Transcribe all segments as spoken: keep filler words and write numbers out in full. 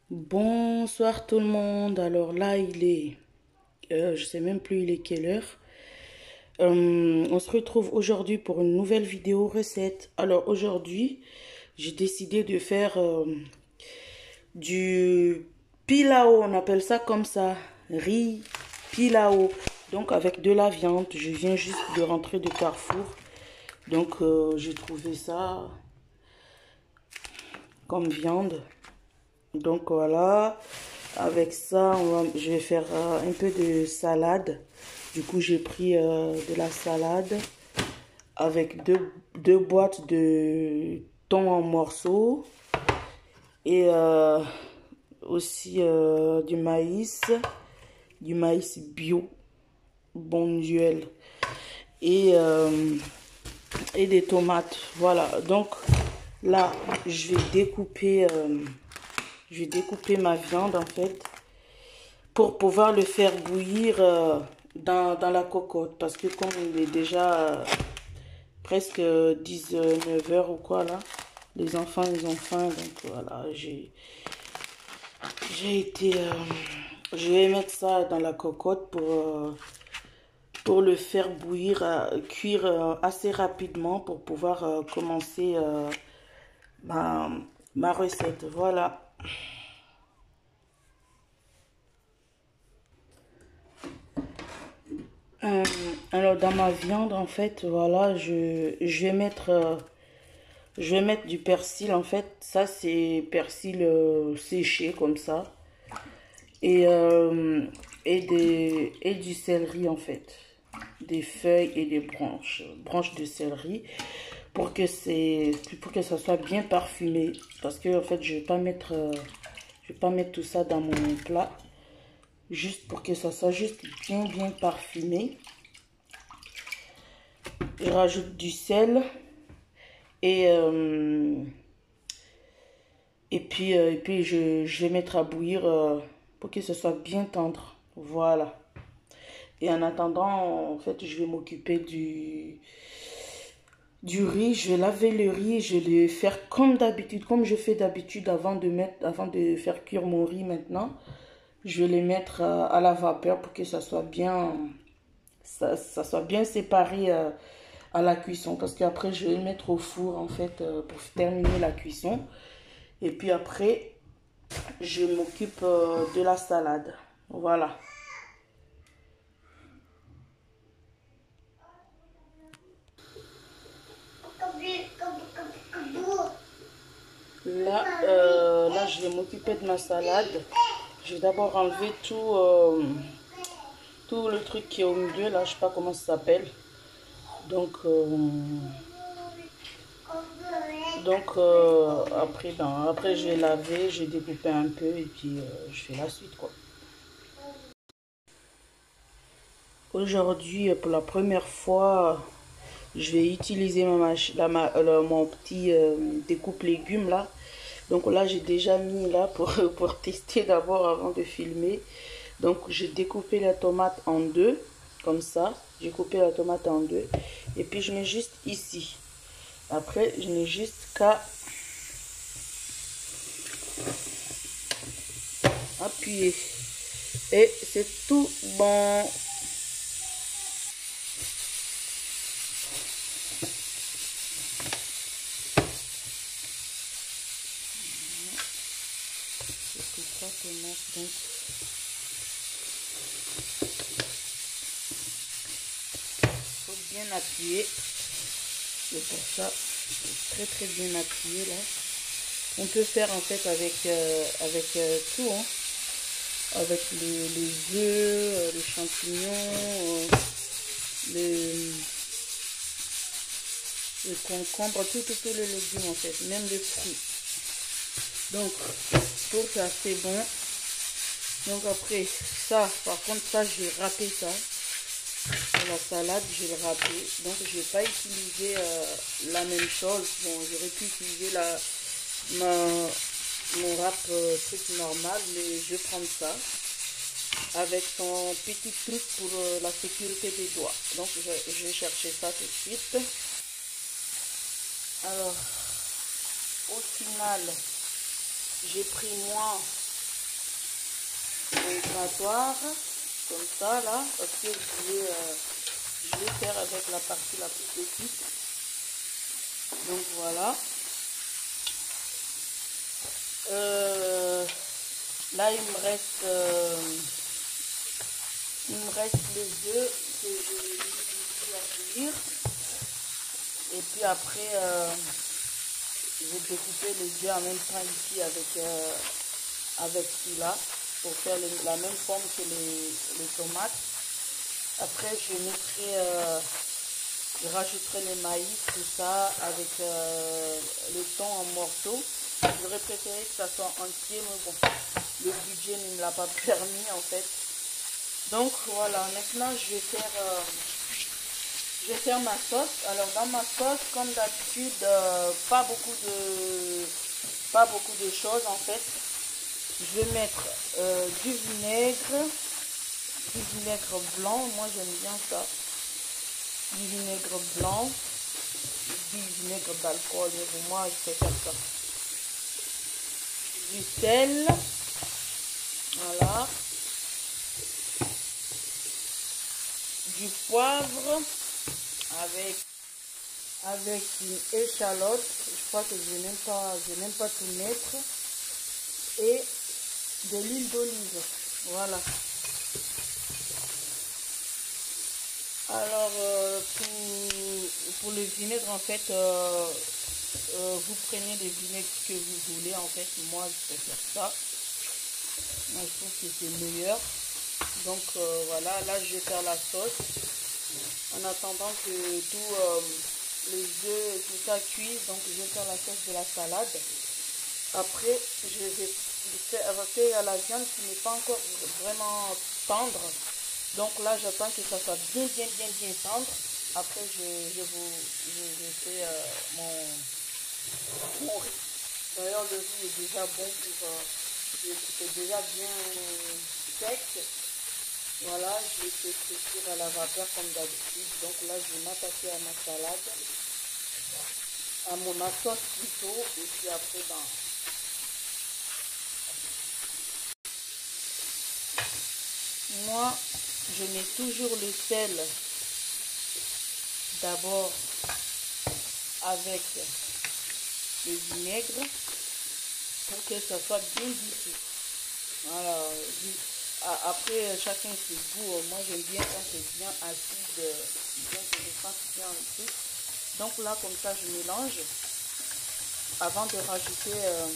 Bonsoir tout le monde. Alors là, il est, euh, je sais même plus il est quelle heure. Euh, on se retrouve aujourd'hui pour une nouvelle vidéo recette. Alors aujourd'hui, j'ai décidé de faire euh, du pilao. On appelle ça comme ça, riz pilao. Donc avec de la viande. Je viens juste de rentrer de Carrefour. Donc euh, j'ai trouvé ça comme viande. Donc voilà, avec ça, on va, je vais faire euh, un peu de salade. Du coup, j'ai pris euh, de la salade avec deux, deux boîtes de thon en morceaux et euh, aussi euh, du maïs, du maïs bio, bonduelle et, euh, et des tomates. Voilà, donc là, je vais découper... Euh, Je vais découper ma viande en fait pour pouvoir le faire bouillir euh, dans, dans la cocotte. Parce que comme il est déjà euh, presque dix-neuf heures ou quoi là, les enfants ils ont faim. Donc voilà, j'ai j'ai été... Euh, je vais mettre ça dans la cocotte pour, euh, pour le faire bouillir, euh, cuire euh, assez rapidement pour pouvoir euh, commencer euh, ma, ma recette. Voilà. Euh, alors dans ma viande en fait voilà je, je vais mettre euh, je vais mettre du persil en fait, ça c'est persil euh, séché comme ça et euh, et des et du céleri en fait, des feuilles et des branches branches de céleri pour que c'est pour que ça soit bien parfumé, parce que en fait je vais pas mettre euh, je vais pas mettre tout ça dans mon plat, juste pour que ça soit juste bien bien parfumé. Je rajoute du sel et, euh, et puis, euh, et puis je, je vais mettre à bouillir euh, pour que ce soit bien tendre. Voilà. Et en attendant, en fait, je vais m'occuper du, du riz. Je vais laver le riz. Je vais le faire comme d'habitude, comme je fais d'habitude avant de mettre, avant de faire cuire mon riz maintenant. Je vais les mettre à, à la vapeur pour que ça soit bien, ça, ça soit bien séparé euh, à la cuisson, parce qu'après je vais le mettre au four en fait euh, pour terminer la cuisson, et puis après je m'occupe euh, de la salade. Voilà. Là, euh, là je vais m'occuper de ma salade. Je vais d'abord enlever tout, euh, tout le truc qui est au milieu là, je sais pas comment ça s'appelle. Donc euh, Donc euh, après, ben, après je vais laver, je vais découper un peu et puis euh, je fais la suite quoi. Aujourd'hui, pour la première fois, je vais utiliser ma mach la, ma la, mon petit euh, découpe légumes là. Donc là, j'ai déjà mis là pour, pour tester d'abord avant de filmer. Donc j'ai découpé la tomate en deux, comme ça. J'ai coupé la tomate en deux. Et puis je mets juste ici. Après, je n'ai juste qu'à appuyer. Et c'est tout bon. Trois tomates, donc il faut bien appuyer. C'est pour ça, très très bien appuyé là. On peut faire en fait avec euh, avec euh, tout, hein. Avec les, les œufs, les champignons, euh, les, les concombres, tout, tout, tout les légumes en fait, même les fruits. Donc pour ça c'est bon. Donc après ça, par contre ça je vais râper ça. La salade je vais le râper. Donc je vais pas utiliser euh, la même chose. Bon, j'aurais pu utiliser la ma, mon râpe euh, truc normal, mais je vais prendre ça avec son petit truc pour euh, la sécurité des doigts. Donc je, je vais chercher ça tout de suite. Alors au final j'ai pris moi au grattoir, comme ça là, parce que je vais, euh, je vais faire avec la partie la plus petite. Donc voilà. Euh, là il me reste euh, il me reste les œufs que je vais ici à cuire. Et puis après euh, je vais découper les œufs en même temps ici avec euh, avec celui-là pour faire le, la même forme que les, les tomates. Après je mettrai euh, je rajouterai les maïs, tout ça avec euh, le thon en morceaux. J'aurais préféré que ça soit entier, mais bon, le budget ne me l'a pas permis en fait. Donc voilà, maintenant je vais faire euh, je vais faire ma sauce. Alors dans ma sauce, comme d'habitude, euh, pas beaucoup de pas beaucoup de choses en fait. Je vais mettre euh, du vinaigre, du vinaigre blanc, moi j'aime bien ça. Du vinaigre blanc, du vinaigre d'alcool, mais pour moi je préfère ça. Du sel, voilà. Du poivre avec avec une échalote. Je crois que je n'aime pas, je n'aime pas tout mettre. Et de l'huile d'olive, voilà. Alors euh, pour, pour le vinaigre en fait, euh, euh, vous prenez les vinaigres que vous voulez en fait. Moi je préfère ça. Moi je trouve que c'est meilleur. Donc euh, voilà, là je vais faire la sauce. En attendant que tout euh, les œufs et tout ça cuise, donc je vais faire la sauce de la salade. Après je vais faire la viande qui n'est pas encore vraiment tendre. Donc là, j'attends que ça soit bien, bien, bien, bien tendre. Après, je, je vous je, je fais euh, mon, mon riz. D'ailleurs, le riz est déjà bon pour... Euh, c'est déjà bien sec. Voilà, je vais essayer de cuire à la vapeur comme d'habitude. Donc là, je vais m'attaquer à ma salade. À mon ma sauce plutôt. Et puis après, ben... moi, je mets toujours le sel d'abord avec le vinaigre pour que ça soit bien dissous. Voilà. Après, chacun ses goûts. Moi, j'aime bien quand c'est bien acide, bien que je sens bien le truc. Donc là, comme ça, je mélange avant de rajouter euh,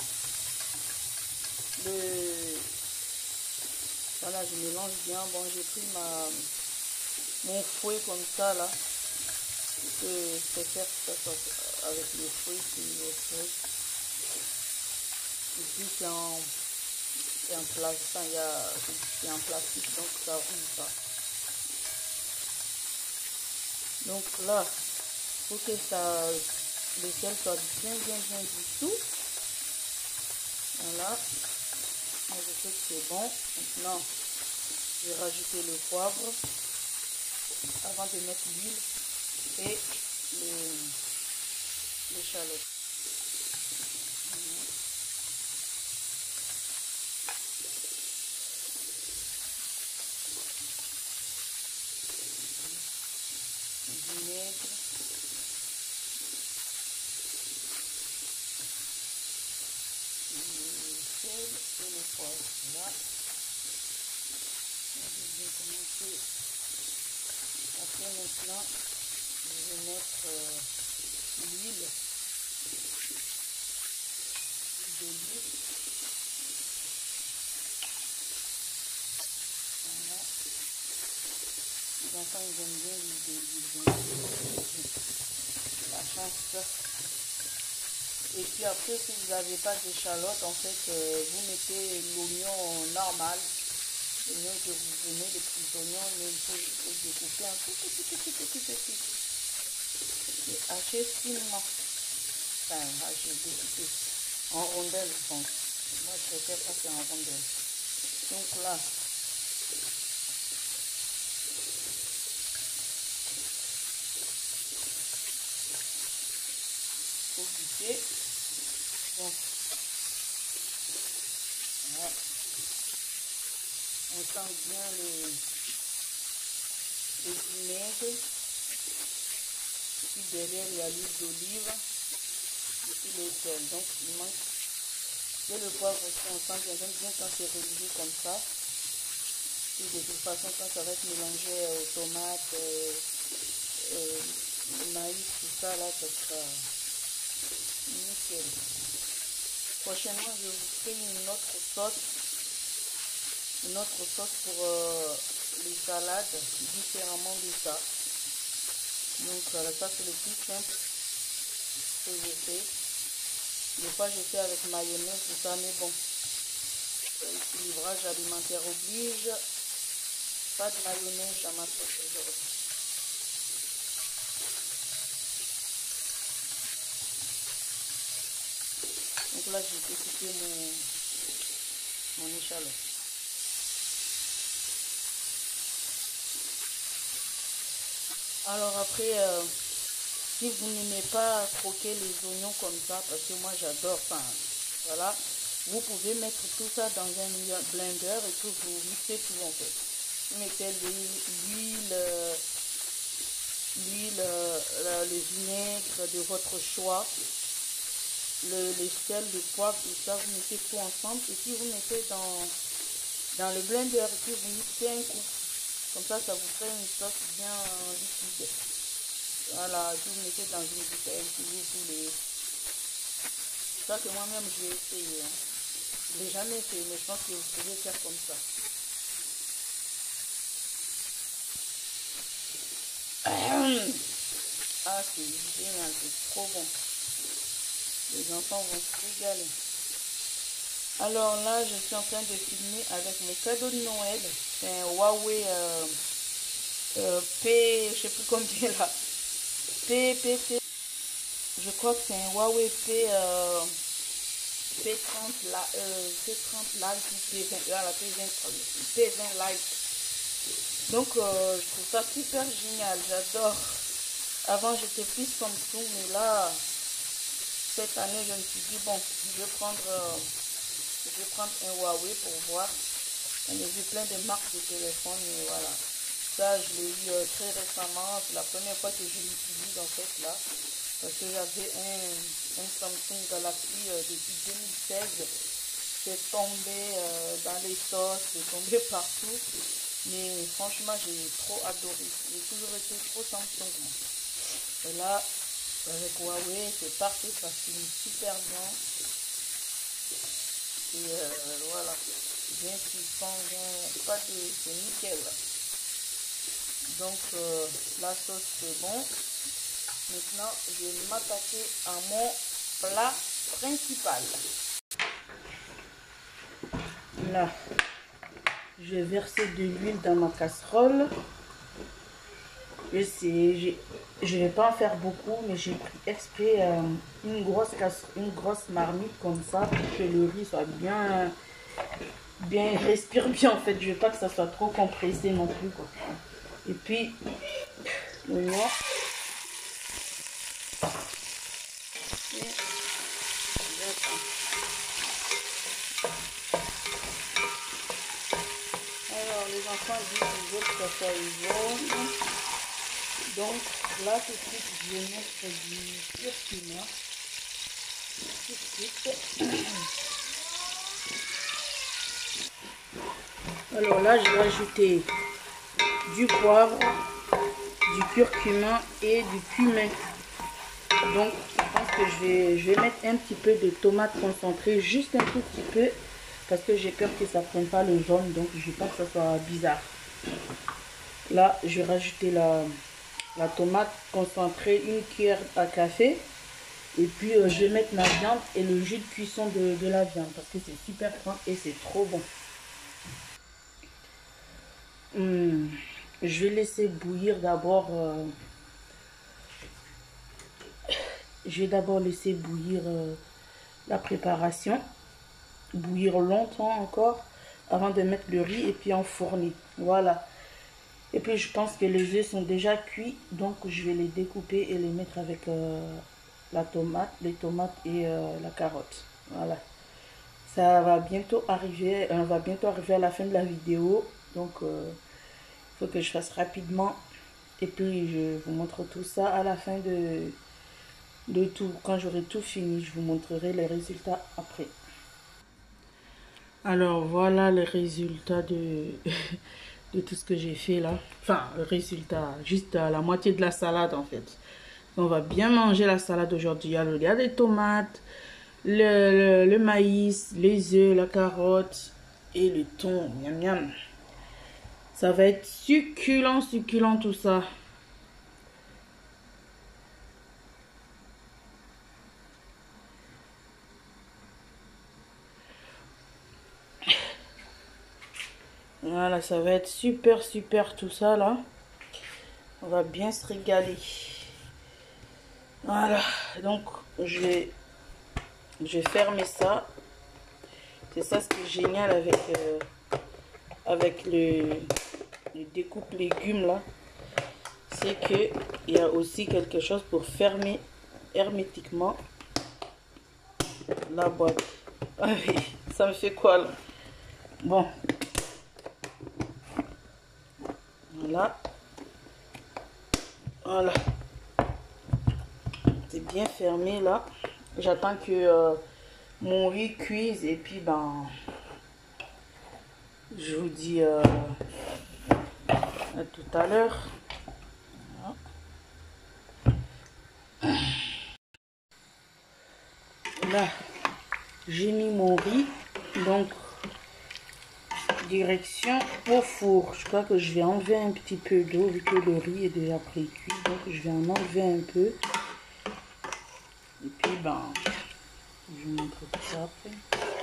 le... Voilà, je mélange bien. Bon, j'ai pris ma mon fouet comme ça là. Je préfère que ça soit avec le fouet que le fouet. Et puis c'est en, en plastique, il y a c'est en plastique donc ça roule pas. Donc là, pour que ça le sel soit bien bien bien dissous. Voilà. Moi, je sais que c'est bon. Maintenant, je vais rajouter le poivre avant de mettre l'huile et l'échalote. Vinaigre. Le sel et le poivre. Là. Je vais commencer. Après maintenant, je vais mettre euh, l'huile d'olive. Voilà. Les enfants ils aiment bien l'huile d'olive. La chance. Et puis après, si vous n'avez pas d'échalote, en fait, euh, vous mettez l'oignon normal. L'oignon que vous prenez, les petits oignons, mais il faut, il faut découper un tout petit, petit, petit, petit. Et hacher finement. Enfin, hacher, découper en rondelles, je pense. Moi, je préfère passer en rondelles. Donc là, il faut goûter. Donc, voilà. On sent bien le, le vinaigre. Puis derrière, il y a l'huile d'olive. Et puis le sel. Donc, il manque. Et le poivre aussi, on sent bien. J'aime bien quand c'est relié comme ça. Et de toute façon, quand ça va être mélangé aux tomates, euh, euh, maïs, tout ça, là, ça sera nickel. Prochainement, je vous ferai une autre sauce. Une autre sauce pour euh, les salades, différemment de ça. Donc voilà, ça c'est le plus simple que je fais. Des fois je fais avec mayonnaise, tout ça, mais bon, l'équilibrage alimentaire oblige. Pas de mayonnaise dans ma sauce aujourd'hui. Donc là, j'ai coupé mon, mon échalote. Alors après, euh, si vous n'aimez pas croquer les oignons comme ça, parce que moi j'adore ça, voilà, vous pouvez mettre tout ça dans un blender et puis vous mixez tout en fait. Vous mettez l'huile, l'huile, le vinaigre de votre choix, le, les sel, le poivre, tout ça, vous mettez tout ensemble et puis vous mettez dans, dans le blender et puis vous mixez un coup. Comme ça, ça vous fait une sauce bien liquide. Voilà, vous mettez dans une bouteille si vous voulez. Ça que moi-même j'ai essayé. Hein. Je ne l'ai jamais fait, mais je pense que vous pouvez faire comme ça. Ah, c'est génial, c'est trop bon. Les enfants vont se régaler. Alors là, je suis en train de filmer avec mon cadeau de Noël. C'est un Huawei euh, euh, P, je sais plus combien là. P, P, P. Je crois que c'est un Huawei P, euh, P trente, la, euh, P trente Lite ou P vingt, là, la P vingt, P vingt Lite. Donc, euh, je trouve ça super génial. J'adore. Avant, j'étais plus Samsung, mais là, cette année, je me suis dit, bon, je vais prendre... Euh, Je vais prendre un Huawei pour voir. On a vu plein de marques de téléphone, mais voilà. Ça, je l'ai eu euh, très récemment. C'est la première fois que je l'utilise en fait là. Parce que j'avais un, un Samsung Galaxy euh, depuis deux mille seize. C'est tombé euh, dans les sauces, c'est tombé partout. Mais franchement, j'ai trop adoré. J'ai toujours été trop Samsung. Et là, avec Huawei, c'est parfait. Ça filme super bien. Et euh, voilà, bien puissant, bien, pas de, c'est nickel. Donc euh, la sauce c'est bon. Maintenant je vais m'attaquer à mon plat principal. Là, je vais verser de l'huile dans ma casserole. Je sais, je ne vais pas en faire beaucoup, mais j'ai pris exprès euh, une grosse casse, une grosse marmite comme ça pour que le riz soit bien, bien respire bien en fait. Je veux pas que ça soit trop compressé non plus quoi. Et puis l'oignon. Alors les enfants disent qu'ils veulent que ça soit jaune. Donc là tout de suite je vais mettre du curcuma. Tout de suite. Alors là je vais ajouter du poivre, du curcuma et du cumin. Donc je pense que je vais, je vais mettre un petit peu de tomate concentrée, juste un tout petit peu, parce que j'ai peur que ça ne prenne pas le jaune, donc je ne veux pas que ça soit bizarre. Là je vais rajouter la, la tomate concentrée, une cuillère à café. Et puis euh, je vais mettre ma viande et le jus de cuisson de, de la viande, parce que c'est super fin et c'est trop bon. Hum, je vais laisser bouillir d'abord. Euh, je vais d'abord laisser bouillir euh, la préparation. Bouillir longtemps encore avant de mettre le riz et puis enfourner. Voilà. Et puis je pense que les œufs sont déjà cuits, donc je vais les découper et les mettre avec euh, la tomate, les tomates et euh, la carotte. Voilà. Ça va bientôt arriver, on va bientôt arriver à la fin de la vidéo. Donc, il euh, faut que je fasse rapidement. Et puis, je vous montre tout ça à la fin de, de tout. Quand j'aurai tout fini, je vous montrerai les résultats après. Alors, voilà les résultats de, de tout ce que j'ai fait là. Enfin, le résultat, juste à la moitié de la salade en fait. On va bien manger la salade aujourd'hui. Alors, il y a des tomates, le, le, le maïs, les œufs, la carotte et le thon. Miam miam. Ça va être succulent, succulent tout ça. Voilà, ça va être super, super tout ça là. On va bien se régaler. Voilà, donc je vais, je vais fermer ça. C'est ça ce qui est génial avec, euh, avec le, le découpe légumes là. C'est que il y a aussi quelque chose pour fermer hermétiquement la boîte. Ah oui, ça me fait quoi là? Bon. Voilà. Voilà. C'est bien fermé là. J'attends que euh, mon riz cuise et puis ben je vous dis euh, à tout à l'heure. Là, j'ai mis mon riz, donc direction au four. Je crois que je vais enlever un petit peu d'eau vu que le riz est déjà pré-cuit, donc je vais en enlever un peu. Et puis ben, je vous montre tout ça après.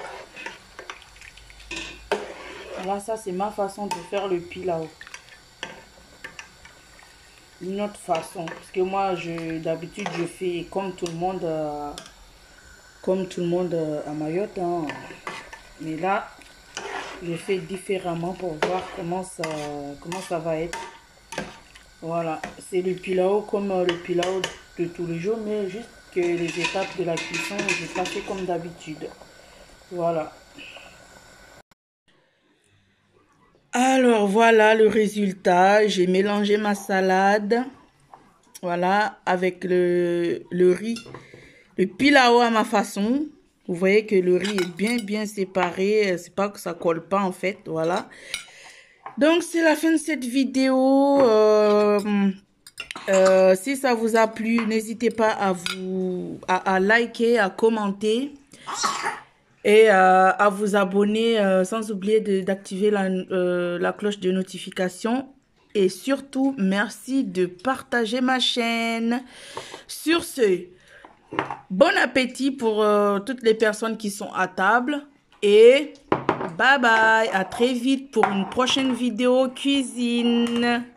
Là, ça c'est ma façon de faire le pilau. Une autre façon, parce que moi, je d'habitude je fais comme tout le monde, euh, comme tout le monde euh, à Mayotte, hein. Mais là, je fais différemment pour voir comment ça, comment ça va être. Voilà, c'est le pilau comme euh, le pilau de tous les jours, mais juste que les étapes de la cuisson, je n'ai pas fait comme d'habitude. Voilà. Alors voilà le résultat. J'ai mélangé ma salade. Voilà, avec le, le riz, le pilau à ma façon. Vous voyez que le riz est bien bien séparé. C'est pas que ça colle pas en fait. Voilà. Donc c'est la fin de cette vidéo. Euh, euh, si ça vous a plu, n'hésitez pas à vous à, à liker, à commenter. Et euh, à vous abonner, euh, sans oublier d'activer la, euh, la cloche de notification. Et surtout, merci de partager ma chaîne. Sur ce, bon appétit pour euh, toutes les personnes qui sont à table. Et bye bye, à très vite pour une prochaine vidéo cuisine.